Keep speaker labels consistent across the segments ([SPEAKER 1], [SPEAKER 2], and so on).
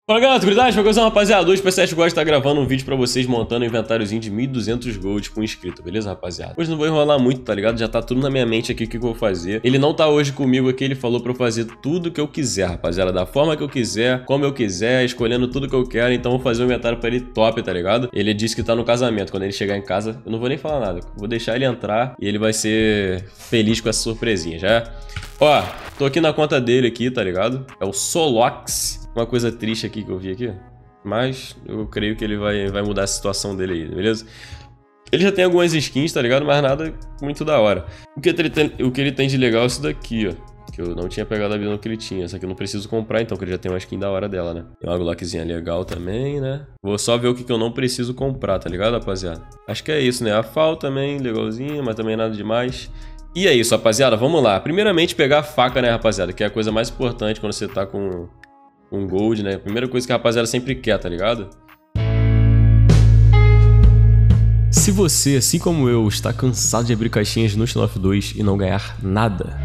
[SPEAKER 1] Fala galera, tranquilidade? Uma coisa, rapaziada, hoje o P7 gosta de estar gravando um vídeo pra vocês montando um inventáriozinho de 1.200 gold com inscrito, beleza, rapaziada? Hoje não vou enrolar muito, tá ligado? Já tá tudo na minha mente aqui o que eu vou fazer. Ele não tá hoje comigo aqui, ele falou pra eu fazer tudo que eu quiser, rapaziada, da forma que eu quiser, como eu quiser, escolhendo tudo que eu quero, então eu vou fazer um inventário pra ele top, tá ligado? Ele disse que tá no casamento, quando ele chegar em casa, eu não vou nem falar nada, vou deixar ele entrar e ele vai ser feliz com essa surpresinha, já é? Ó, tô aqui na conta dele aqui, tá ligado? É o Solox. Uma coisa triste aqui que eu vi aqui, mas eu creio que ele vai mudar a situação dele aí, beleza? Ele já tem algumas skins, tá ligado? Mas nada muito da hora. O que ele tem de legal é isso daqui, ó. Que eu não tinha pegado a visão que ele tinha. Essa aqui eu não preciso comprar, então, que ele já tem uma skin da hora dela, né? Tem uma Glockzinha legal também, né? Vou só ver o que eu não preciso comprar, tá ligado, rapaziada? Acho que é isso, né? A FAL também, legalzinha, mas também nada demais. E é isso, rapaziada. Vamos lá. Primeiramente, pegar a faca, né, rapaziada? Que é a coisa mais importante quando você tá com gold, né? A primeira coisa que a rapaziada sempre quer, tá ligado? Se você, assim como eu, está cansado de abrir caixinhas no Standoff 2 e não ganhar nada,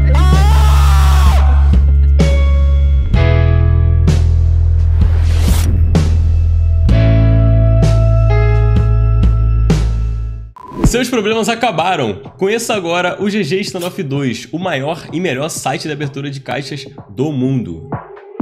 [SPEAKER 1] seus problemas acabaram! Conheça agora o GG Standoff 2, o maior e melhor site de abertura de caixas do mundo.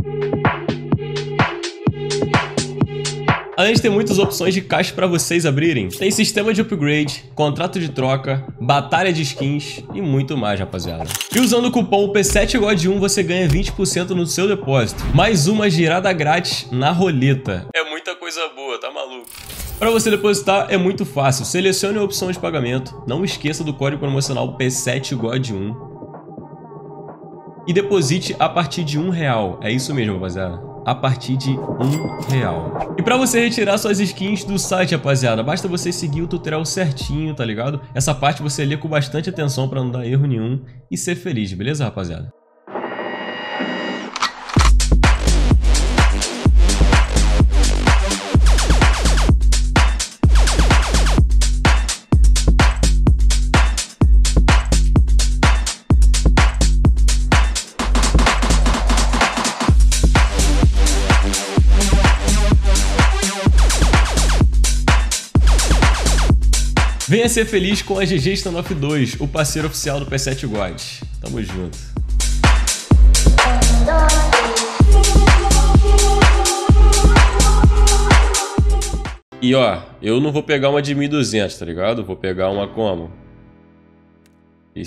[SPEAKER 1] Além de ter muitas opções de caixa para vocês abrirem, tem sistema de upgrade, contrato de troca, batalha de skins e muito mais, rapaziada. E usando o cupom P7God1 você ganha 20% no seu depósito, mais uma girada grátis na roleta. É muita coisa boa, tá maluco? Para você depositar é muito fácil, selecione a opção de pagamento, não esqueça do código promocional P7God1 e deposite a partir de R$1. É isso mesmo, rapaziada. A partir de R$1. E pra você retirar suas skins do site, rapaziada, basta você seguir o tutorial certinho, tá ligado? Essa parte você lê com bastante atenção pra não dar erro nenhum e ser feliz, beleza, rapaziada? Venha ser feliz com a GG Standoff 2, o parceiro oficial do P7God. Tamo junto. E ó, eu não vou pegar uma de 1.200, tá ligado? Vou pegar uma como? De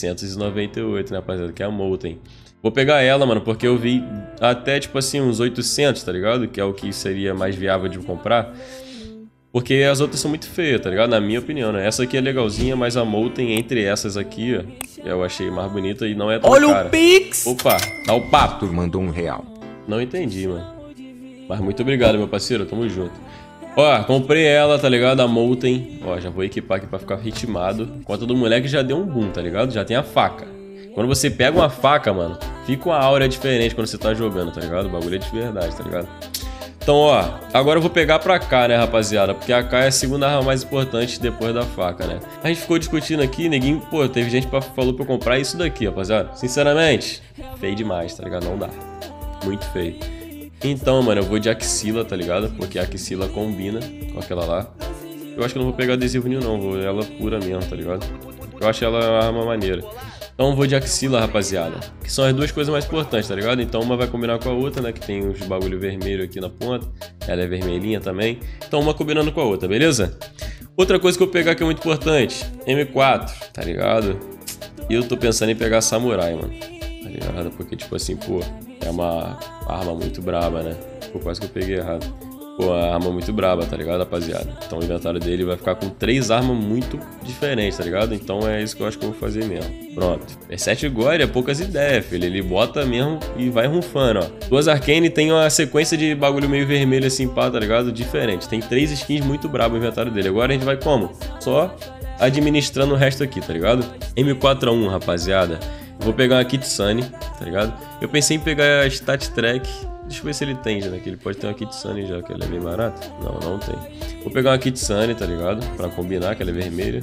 [SPEAKER 1] 798, né, rapaziada? Que é a Molten. Vou pegar ela, mano, porque eu vi até, tipo assim, uns 800, tá ligado? Que é o que seria mais viável de comprar. Porque as outras são muito feias, tá ligado? Na minha opinião, né? Essa aqui é legalzinha, mas a Molten entre essas aqui, ó, eu achei mais bonita e não é tão cara.
[SPEAKER 2] Olha o Pix!
[SPEAKER 1] Opa, dá o papo.
[SPEAKER 2] Tu mandou R$1.
[SPEAKER 1] Não entendi, mano. Mas muito obrigado, meu parceiro. Tamo junto. Ó, comprei ela, tá ligado? A Molten. Ó, já vou equipar aqui pra ficar ritmado. Enquanto do moleque já deu um boom, tá ligado? Já tem a faca. Quando você pega uma faca, mano, fica uma aura diferente quando você tá jogando, tá ligado? O bagulho é de verdade, tá ligado? Então, ó, agora eu vou pegar pra cá, né, rapaziada? Porque a AK é a segunda arma mais importante depois da faca, né? A gente ficou discutindo aqui, neguinho, pô, teve gente que falou pra eu comprar isso daqui, rapaziada. Sinceramente, feio demais, tá ligado? Não dá. Muito feio. Então, mano, eu vou de Axila, tá ligado? Porque a Axila combina com aquela lá. Eu acho que eu não vou pegar adesivo nenhum, não. Vou ela pura mesmo, tá ligado? Eu acho ela uma arma maneira. Então eu vou de Axila, rapaziada. Que são as duas coisas mais importantes, tá ligado? Então uma vai combinar com a outra, né? Que tem uns bagulho vermelho aqui na ponta. Ela é vermelhinha também. Então uma combinando com a outra, beleza? Outra coisa que eu vou pegar que é muito importante. M4, tá ligado? E eu tô pensando em pegar Samurai, mano. Tá ligado? Porque tipo assim, pô, é uma arma muito braba, né? Pô, quase que eu peguei errado. Pô, a arma muito braba, tá ligado, rapaziada? Então o inventário dele vai ficar com 3 armas muito diferentes, tá ligado? Então é isso que eu acho que eu vou fazer mesmo. Pronto. P7God é poucas ideias, filho. Ele bota mesmo e vai rufando, ó. Duas Arcane tem uma sequência de bagulho meio vermelho assim, pá, tá ligado? Diferente. Tem 3 skins muito brabas no inventário dele. Agora a gente vai como? Só administrando o resto aqui, tá ligado? M4A1, rapaziada. Vou pegar uma Kitsune, tá ligado? Eu pensei em pegar a Stat Track. Deixa eu ver se ele tem já, né? Que ele pode ter uma Kitsune já, que ela é bem barata. Não, não tem. Vou pegar uma Kitsune, tá ligado? Pra combinar, que ela é vermelha.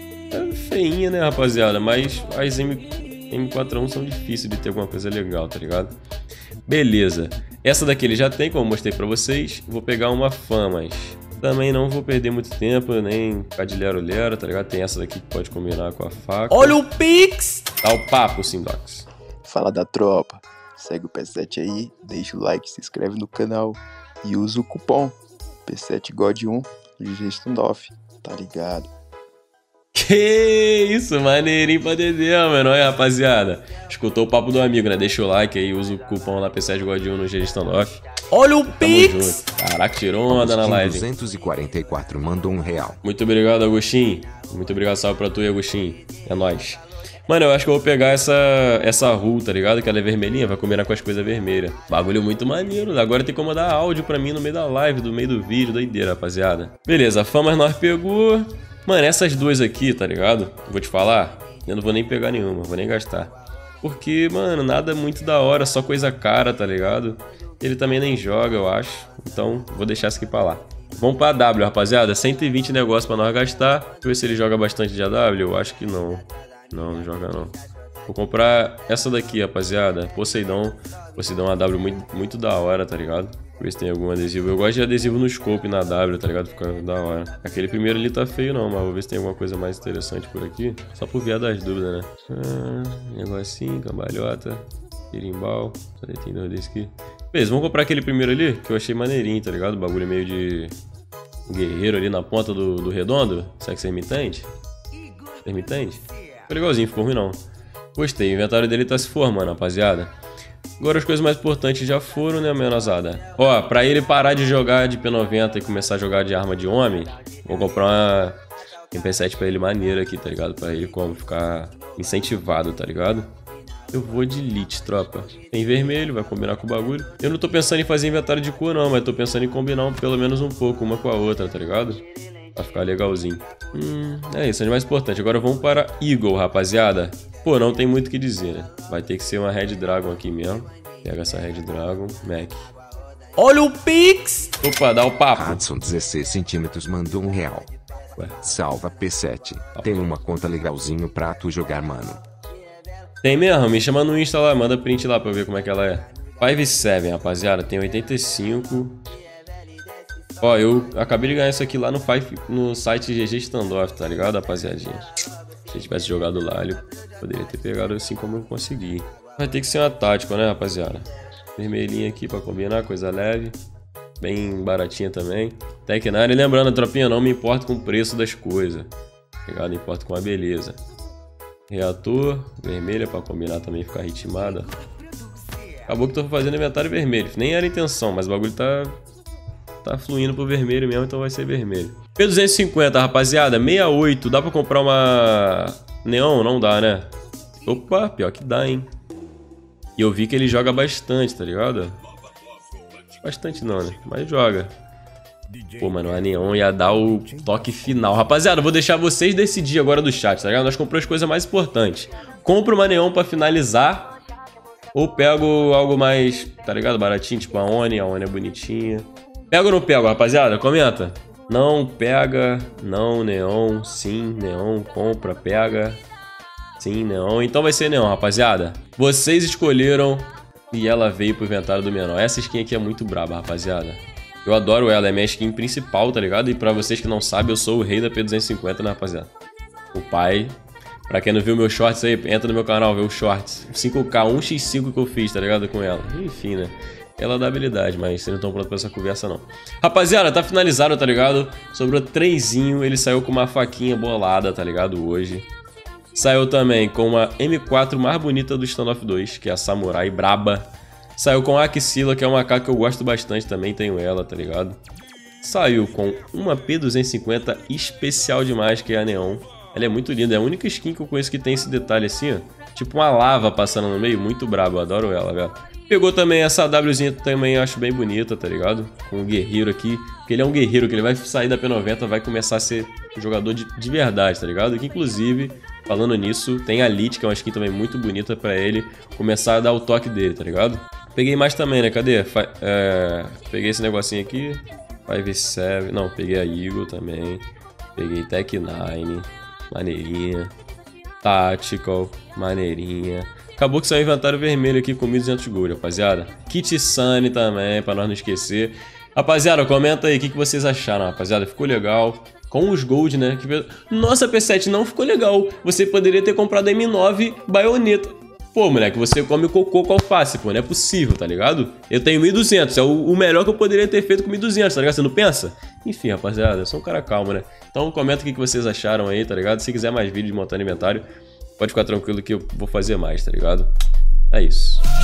[SPEAKER 1] É feinha, né, rapaziada? Mas as M4A1 são difíceis de ter alguma coisa legal, tá ligado? Beleza. Essa daqui ele já tem, como eu mostrei pra vocês. Vou pegar uma fã, mas também não vou perder muito tempo, nem ficar de lero-lero, tá ligado? Tem essa daqui que pode combinar com a faca.
[SPEAKER 2] Olha o Pix!
[SPEAKER 1] Dá o papo, Sindox.
[SPEAKER 3] Fala da tropa. Segue o P7 aí, deixa o like, se inscreve no canal e usa o cupom P7God1 GG Standoff, tá ligado?
[SPEAKER 1] Que isso, maneirinho pra dedê, mano. Olha, rapaziada. Escutou o papo do amigo, né? Deixa o like aí, usa o cupom lá P7God1 no GG Standoff.
[SPEAKER 2] Olha o Pix!
[SPEAKER 1] Caraca, tirou onda na live.
[SPEAKER 4] 244 mandou R$1.
[SPEAKER 1] Muito obrigado, Agostinho. Muito obrigado, salve pra tu e Agostinho. É nóis. Mano, eu acho que eu vou pegar essa Ru, tá ligado? Que ela é vermelhinha, vai combinar com as coisas vermelhas. Bagulho muito maneiro. Agora tem como dar áudio pra mim no meio da live, no meio do vídeo, doideira, rapaziada. Beleza, a fama nós pegou. Mano, essas duas aqui, tá ligado? Vou te falar, eu não vou nem pegar nenhuma, vou nem gastar. Porque, mano, nada muito da hora, só coisa cara, tá ligado? Ele também nem joga, eu acho. Então, vou deixar isso aqui pra lá. Vamos pra W, rapaziada. 120 negócios pra nós gastar. Deixa eu ver se ele joga bastante de AW. Eu acho que não. Não joga não. Vou comprar essa daqui, rapaziada. Poseidon. Poseidon AW muito da hora, tá ligado? Ver se tem algum adesivo. Eu gosto de adesivo no scope na W, tá ligado? Fica da hora. Aquele primeiro ali tá feio não, mas vou ver se tem alguma coisa mais interessante por aqui. Só por via das dúvidas, né? Negocinho, cambalhota, pirimbal. Tem dois desses aqui. Beleza, vamos comprar aquele primeiro ali, que eu achei maneirinho, tá ligado? O bagulho meio de guerreiro ali na ponta do redondo. Será que você me entende? Você me entende? Ficou legalzinho, ficou ruim não. Gostei, o inventário dele tá se formando, rapaziada. Agora as coisas mais importantes já foram, né, menosada? Ó, pra ele parar de jogar de P90 e começar a jogar de arma de homem, vou comprar uma MP7 pra ele maneira aqui, tá ligado? Pra ele como ficar incentivado, tá ligado? Eu vou de Elite, tropa. Tem vermelho, vai combinar com o bagulho. Eu não tô pensando em fazer inventário de cor não, mas tô pensando em combinar pelo menos um pouco, uma com a outra, tá ligado? Pra ficar legalzinho. É isso, é o mais importante. Agora vamos para Eagle, rapaziada. Pô, não tem muito o que dizer, né? Vai ter que ser uma Red Dragon aqui mesmo. Pega essa Red Dragon, Mac.
[SPEAKER 2] Olha o Pix!
[SPEAKER 1] Opa, dá o papo.
[SPEAKER 4] Hudson 16 centímetros mandou R$1.
[SPEAKER 1] Ué.
[SPEAKER 4] Salva P7. Tem uma conta legalzinho pra tu jogar, mano.
[SPEAKER 1] Tem mesmo? Me chama no Insta lá, manda print lá pra eu ver como é que ela é. 5-7, rapaziada, tem 85. Ó, eu acabei de ganhar isso aqui lá no site GG Standoff, tá ligado, rapaziadinha? Se eu tivesse jogado lá, ele poderia ter pegado assim como eu consegui. Vai ter que ser uma tática, né, rapaziada? Vermelhinha aqui pra combinar, coisa leve. Bem baratinha também. Tech 9, lembrando, tropinha, não me importo com o preço das coisas. Ligado? Me importo com a beleza. Reator, vermelha pra combinar também, ficar ritmada. Acabou que tô fazendo inventário vermelho. Nem era a intenção, mas o bagulho tá fluindo pro vermelho mesmo, então vai ser vermelho. P250, rapaziada, 68. Dá pra comprar uma neon? Não dá, né? Opa, pior que dá, hein? E eu vi que ele joga bastante, tá ligado? Bastante não, né? Mas joga. Pô, mano, a neon ia dar o toque final. Rapaziada, eu vou deixar vocês decidir agora do chat, tá ligado? Nós compramos as coisas mais importantes. Compro uma neon pra finalizar. Ou pego algo mais, tá ligado? Baratinho, tipo a Oni é bonitinha. Pego ou não pego, rapaziada? Comenta. Não pega, não neon, sim, neon, compra, pega. Sim, neon. Então vai ser neon, rapaziada. Vocês escolheram e ela veio pro inventário do menor. Essa skin aqui é muito braba, rapaziada. Eu adoro ela, é minha skin principal, tá ligado? E pra vocês que não sabem, eu sou o rei da P250, né, rapaziada? O pai. Pra quem não viu meus shorts aí, entra no meu canal, vê os shorts. 5K, 1x5 que eu fiz, tá ligado? Com ela. Enfim, né? Ela dá habilidade, mas vocês não estão prontos pra essa conversa, não. Rapaziada, tá finalizado, tá ligado? Sobrou 3zinho, ele saiu com uma faquinha bolada, tá ligado? Hoje. Saiu também com uma M4 mais bonita do Standoff 2, que é a Samurai Braba. Saiu com a Axila, que é uma AK que eu gosto bastante também, tenho ela, tá ligado? Saiu com uma P250 especial demais, que é a Neon. Ela é muito linda, é a única skin que eu conheço que tem esse detalhe assim, ó. Tipo uma lava passando no meio, muito brabo, eu adoro ela, velho. Pegou também essa Wzinha também, eu acho bem bonita, tá ligado? Com o guerreiro aqui, porque ele é um guerreiro, que ele vai sair da P90, vai começar a ser um jogador de verdade, tá ligado? Que inclusive, falando nisso, tem a Elite, que é uma skin também muito bonita pra ele começar a dar o toque dele, tá ligado? Peguei mais também, né? Cadê? Peguei esse negocinho aqui. 5-7. Não, peguei a Eagle também. Peguei Tech 9. Maneirinha. Tactical. Maneirinha. Acabou que saiu inventário vermelho aqui com 1.200 gold, rapaziada. Kit Sunny também, pra nós não esquecer. Rapaziada, comenta aí o que vocês acharam, rapaziada. Ficou legal? Com os gold, né? Nossa, P7, não ficou legal. Você poderia ter comprado a M9 baioneta. Pô, moleque, você come cocô com alface, pô. Não é possível, tá ligado? Eu tenho 1.200. É o melhor que eu poderia ter feito com 1.200, tá ligado? Você não pensa? Enfim, rapaziada, eu sou um cara calmo, né? Então comenta o que vocês acharam aí, tá ligado? Se quiser mais vídeo de montando inventário, pode ficar tranquilo que eu vou fazer mais, tá ligado? É isso.